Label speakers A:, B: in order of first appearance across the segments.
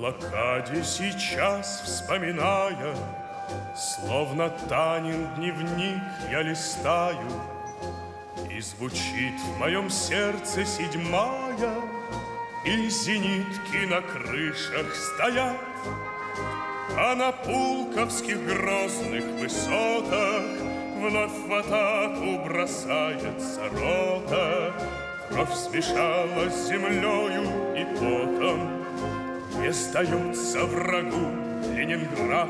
A: блокаде сейчас вспоминая, словно Танин дневник я листаю, и звучит в моем сердце седьмая, и зенитки на крышах стоят, а на пулковских грозных высотах вновь в атаку бросается рота. Кровь смешалась с землею и потом, не сдается врагу Ленинград.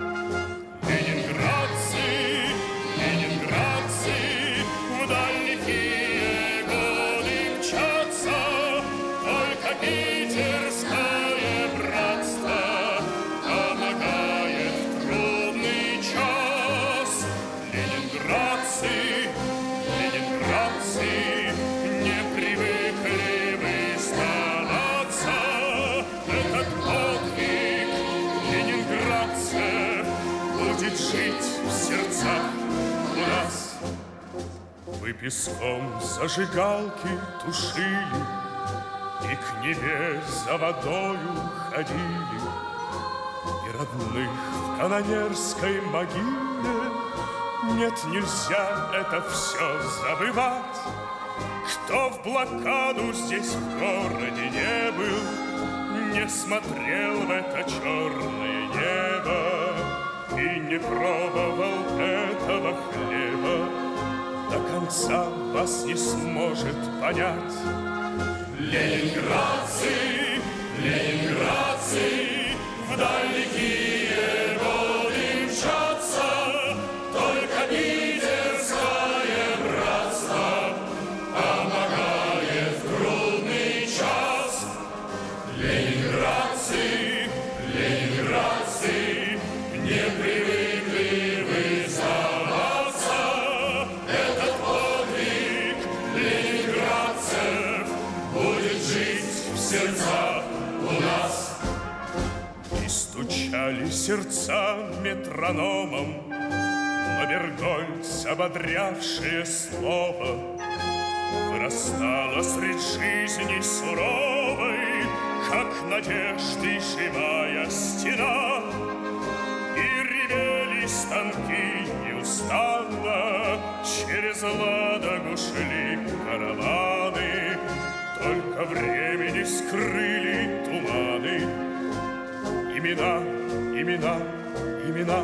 A: Ленинградцы, ленинградцы, в далекие годы мчатся, только питерское братство помогает в трудный час. Ленинградцы, ленинградцы, не привыкли вы сдаваться. Этот подвиг ленинградцев будет жить в сердцах у нас. Вы песком зажигалки тушили и к Неве за водою ходили, и родных в канонерской могиле нет, нельзя это все забывать. Кто в блокаду здесь в городе не был, не смотрел в это черное небо и не пробовал этого хлеба, до конца вас не сможет понять. Ленинградцы, ленинградцы, в далекие годы мчатся, только питерское братство помогает в трудный час. Ленинградцы, ленинградцы, не привыкли вы сдаваться. Этот подвиг ленинградцев будет жить в сердцах у нас. И стучали сердца метрономом, но Бергольц, ободрявшее слово, вырастала средь жизни суровой, как надежды живая стена. И ревели станки неустанно, через Ладогу шли караваны, только времени скрыли туманы. Имена, имена, имена.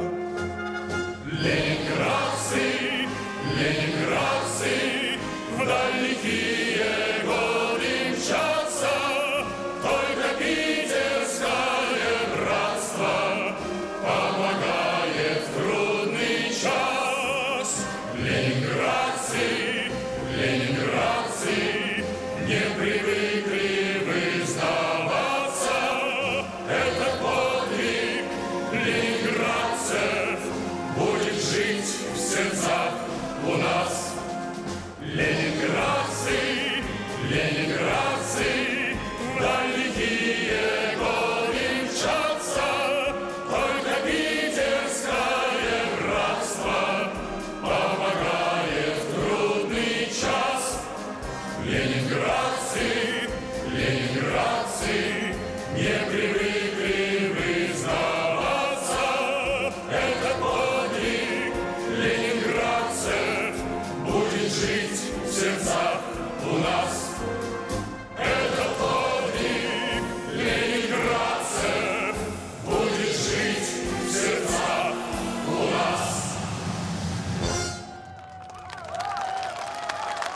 A: Ленинградцы, ленинградцы, в далекие годы мчатся, только питерское братство помогает в трудный час. Ленинградцы, ленинградцы, не привыкли вы сдаваться. Этот подвиг ленинградцев будет жить в сердцах у нас. Ленинградцы, ленинградцы, в далекие годы мчатся, только питерское братство помогает в трудный час. Ленинградцы, ленинградцы, не привыкли вы сдаваться. Этот подвиг ленинградцев будет жить в сердцах у нас. Этот подвиг ленинградцев будет жить в сердцах у нас.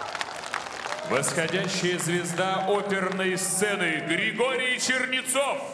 B: Восходящая звезда оперной сцены Григорий Чернецов.